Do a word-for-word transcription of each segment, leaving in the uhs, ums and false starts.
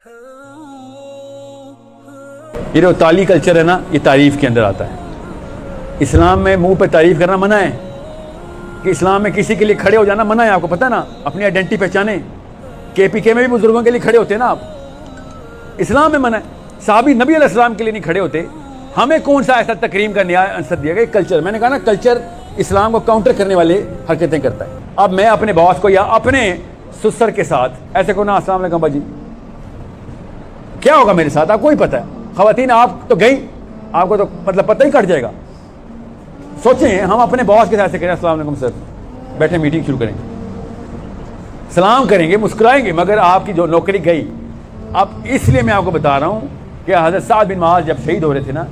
یہ جو تالی کلچر ہے نا، یہ تعریف کے اندر آتا ہے۔ اسلام میں منہ پہ تعریف کرنا منع ہے، کہ اسلام میں کسی کے لیے کھڑے ہو جانا منع ہے۔ آپ کو پتہ ہے نا، اپنی آئیڈینٹی پہچانے۔ کے پی کے میں بھی بزرگوں کے لیے کھڑے ہوتے ہیں نا آپ، اسلام میں منع ہے۔ صحابی نبی علیہ السلام کے لیے نہیں کھڑے ہوتے۔ ہمیں کون سا ایسا تکریم کا نیا آنسر دیا گیا؟ کلچر، میں نے کہا نا، کلچر اسلام کو کاؤنٹر کرنے والے حرکتیں کرتا ہے۔ اب میں اپنے باس کو یا اپنے سسر کے ساتھ ایسے کو نا، السلام علیکم باجی، کیا ہوگا میرے ساتھ؟ آپ کو ہی پتہ ہے۔ خواتین آپ تو گئی، آپ کو تو مطلب پتہ ہی کٹ جائے گا۔ سوچیں ہم اپنے باس کے ساتھ سے کریں، السلام علیکم سر، بیٹھے میٹنگ شروع کریں، سلام کریں گے، مسکرائیں گے، مگر آپ کی جو نوکری گئی۔ اب اس لیے میں آپ کو بتا رہا ہوں کہ حضرت سعد بن معاذ جب شہید ہو رہے تھے نا،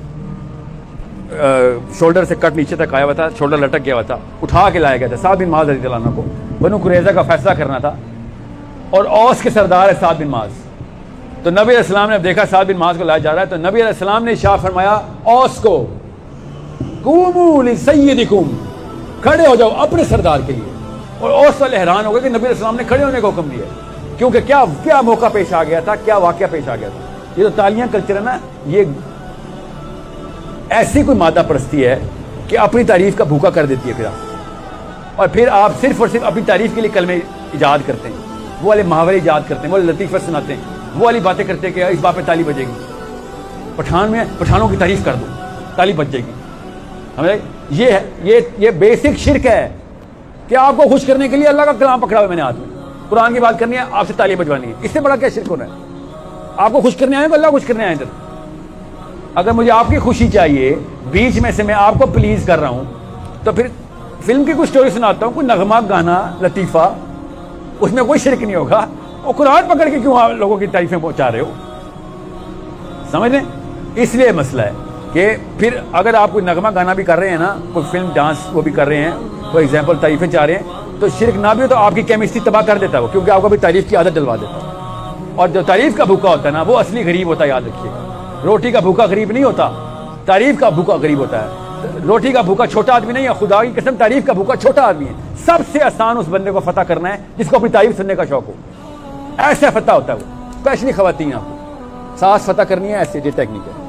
شولڈر سے کٹ نیچے تک آیا ہوا تھا، شولڈر لٹک گیا ہوا تھا، اٹھا کے لایا گیا تھا سعد بن معاذ رضی اللہ عنہ کو۔ بنو قریظہ کا فیصلہ کرنا تھا، اور اوس کے سردار ہے سعد بن معاذ۔ تو نبی علیہ السلام نے دیکھا سعد بن معاذ کو لایا جا رہا ہے، تو نبی علیہ السلام نے ارشاد فرمایا اوس کو، قوموا لسیدکم، کھڑے ہو جاؤ اپنے سردار کے لیے۔ اور اوس والے حیران ہو گئے کہ نبی علیہ السلام نے کھڑے ہونے کا حکم دیا، کیونکہ کیا کیا موقع پیش آ گیا تھا، کیا واقعہ پیش آ گیا تھا۔ یہ تو تالیاں کلچر ہے نا، یہ ایسی کوئی مادہ پرستی ہے کہ اپنی تعریف کا بھوکا کر دیتی ہے پھر آپ، اور پھر آپ صرف اور صرف اپنی تعریف کے لیے کلمے ایجاد کرتے ہیں، وہ والے محاورے ایجاد کرتے ہیں، وہ لطیفہ سناتے ہیں، وہ والی باتیں کرتے ہیں کہ اس بات پہ تالی بجے گی، پٹھان میں پٹھانوں کی تعریف کر دو، تالی بج جائے گی۔ ہمیں یہ ہے، یہ یہ بیسک شرک ہے کہ آپ کو خوش کرنے کے لیے اللہ کا کلام پکڑا ہوا میں نے ہاتھ میں، قرآن کی بات کرنی ہے، آپ سے تالی بجوانی ہے، اس سے بڑا کیا شرک ہونا ہے؟ آپ کو خوش کرنے آئے تو اللہ خوش کرنے آئے ادھر۔ اگر مجھے آپ کی خوشی چاہیے، بیچ میں سے میں آپ کو پلیز کر رہا ہوں، تو پھر فلم کی کوئی سٹوری سناتا ہوں، کوئی نغمہ گانا لطیفہ، اس میں کوئی شرک نہیں ہوگا۔ اور قرآن پکڑ کے کیوں آپ لوگوں کی تعریفیں پہنچا رہے ہو؟ سمجھ لیں، اس لیے مسئلہ ہے کہ پھر اگر آپ کوئی نغمہ گانا بھی کر رہے ہیں نا، کوئی فلم ڈانس وہ بھی کر رہے ہیں، کوئی ایگزامپل تعریفیں چاہ رہے ہیں، تو شرک نہ بھی ہو تو آپ کی کیمسٹری تباہ کر دیتا ہے وہ، کیونکہ آپ کو بھی تعریف کی عادت ڈلوا دیتا ہے۔ اور جو تعریف کا بھوکا ہوتا ہے نا، وہ اصلی غریب ہوتا ہے، یاد رکھیے گا۔ روٹی کا بھوکا غریب نہیں ہوتا، تعریف کا بھوکا غریب ہوتا ہے۔ روٹی کا بھوکا چھوٹا آدمی نہیں ہے، خدا کی قسم تعریف کا بھوکا چھوٹا آدمی ہے۔ سب سے آسان اس بندے کو فتح کرنا ہے جس کو اپنی تعریف سننے کا شوق ہو، ایسے فتح ہوتا ہے وہ، اسپیشلی خواتین۔ آپ کو سانس فتح کرنی ہے، ایسے یہ ٹیکنیک ہے۔